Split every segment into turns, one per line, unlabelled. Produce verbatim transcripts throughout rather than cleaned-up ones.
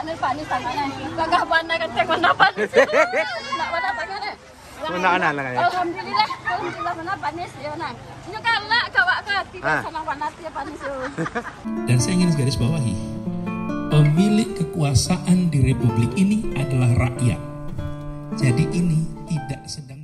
nih panis tangannya. Kagak pandai kan tek mana panis. Nak mana tangannya.
Mana anak lah ya.
Alhamdulillah, alhamdulillah mana panis ya nang. Ini kalak kawak ka tidak senang panas ya panis.
Dan saya ingin garis bawahi, pemilik kekuasaan di Republik ini adalah rakyat. Jadi ini tidak sedang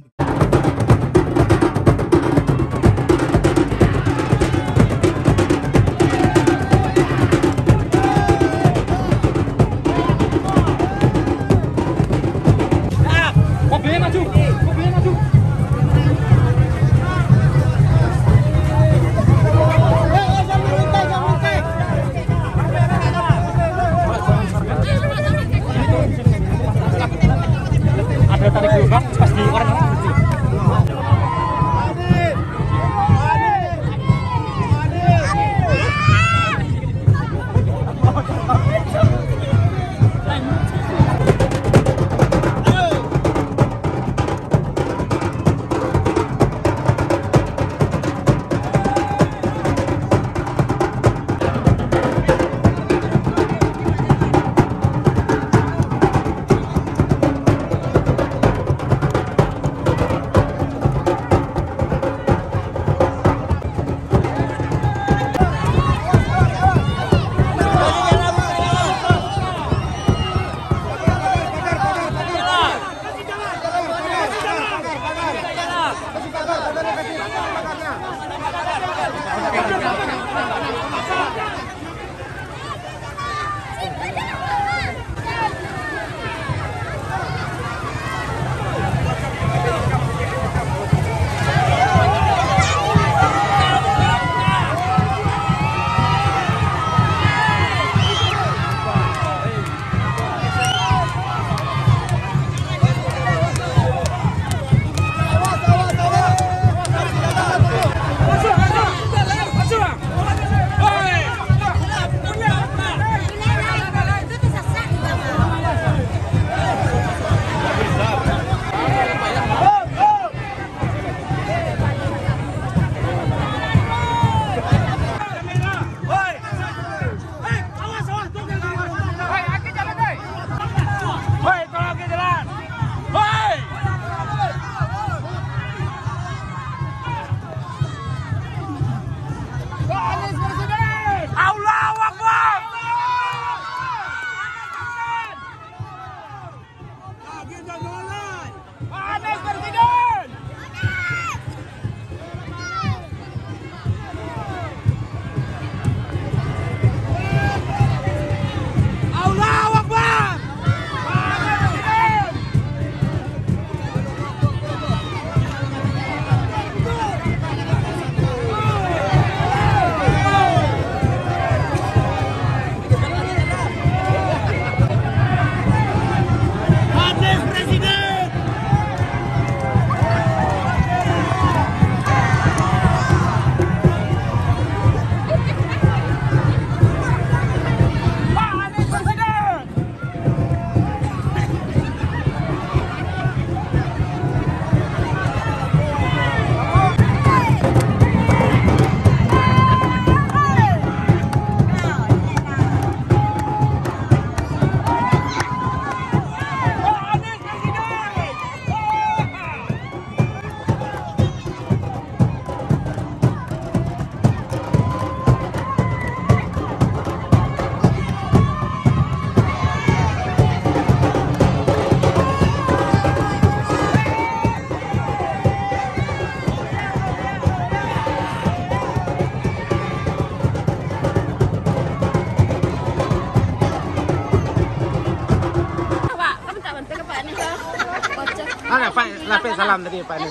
Ada Pak, lapis salam tadi Pak ini.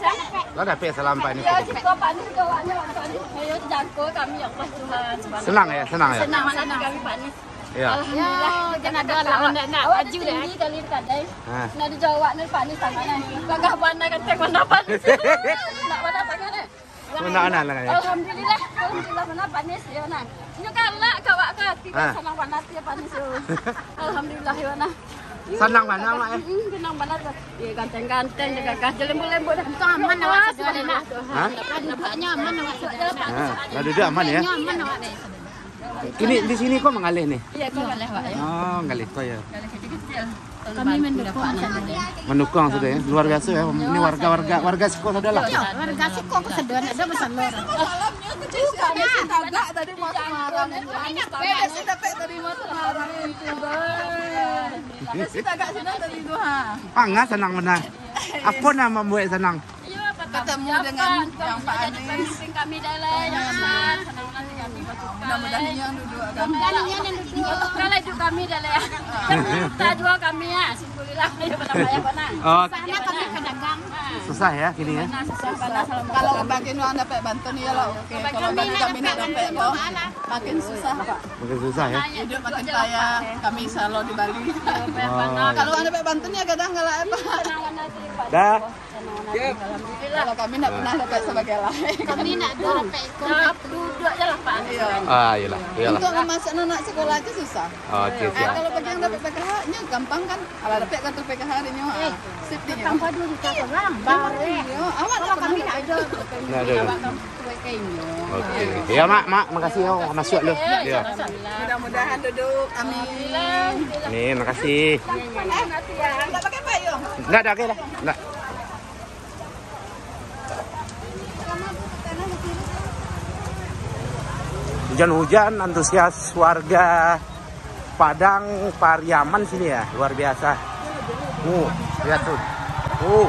Lo ada Pak salam Pak ini.
Ya, juga Pak ini doanya Pak ini. Ayo jago kami ya Allah Tuhan.
Senang ya, senang ya.
Senang senang kami Pak ini.
Iya.
Alhamdulillah kan ada lawan nak nak baju dah. Kali kadai. Nak di Jawa ni Pak ni tangannya. Kagak pandai kan tek mana panis. Nak mana tangannya.
Mana anak lah ya.
Alhamdulillah, alhamdulillah mana panis ya nak. Ini kalak kawak ka tidak senang panas ya panis. Alhamdulillah ya nak.
Senang mana mak ya?
Senang mana tu? Ya ganteng-ganteng, jaga lembu-lembu dah. Aman awak sederhana.
Hah?
Nampaknya aman awak sederhana.
Nah, duduk aman ya.
Aman awak deh.
Kini di sini kok mengalih nih?
Iya, kok ngalih Pak ya.
Oh, ngalih kok ya.
Ngalih kecil-kecil. Kami mendukung saja.
Mendukung sudah ya. Luar biasa ya. Ini warga-warga warga Siko sudah lah.
Iya, warga Siko keseduan ada masalah. Kami tagak tadi mau marah. Beda sih tapi tadi mau marah itu. Kami sih tagak sudah tadi dua.
Pangas senang benar. Apa nama membuat senang?
Ketemu dengan yang Pak Anies. Kami dalai yang senang, senang nanti kami mudah-mudahan yang duduk kami. Yang duduk. Kalau itu kami dalai. Kita jual kami ya, alhamdulillah ya benar ya benar.
Oh,
Sana kami pedagang.
susah ya gini ya.
Susah panas.
Kalau bagian orang dapat bantuan ya lah oke. Kalau bagi kami nak dapat kok makin susah Pak.
Makin susah ya.
Hidup makin payah. Kami selalu di Bali.
Oh,
Kalau orang dapat bantuan ya kadang nggak apa.
dah.
Kalau kami nak pernah dapat sebagai lain.
Kami nak dapat ikut duduk aja lah Pak.
Iya.
Ah, iyalah, iyalah.
Untuk memasak anak sekolah aja susah.
Oke,
Eh,
siap.
kalau bagi yang dapat P K H-nya gampang kan? Kalau dapat kartu P K H harinya ah, sip dia.
Tanpa dulu kita orang. Bare.
Iya, awak nak
Kami nak ada.
Nah, ada. Oke. Ya, Mak, Mak, makasih ya masuk lu. Ya.
Mudah-mudahan duduk. Amin.
Nih, makasih.
Tak pakai payung.
Enggak ada, oke dah. Enggak. Hujan-hujan antusias warga Padang Pariaman sini ya, luar biasa. Uh, lihat tuh. Uh.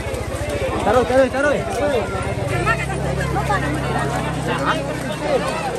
Taruh, taruh, taruh.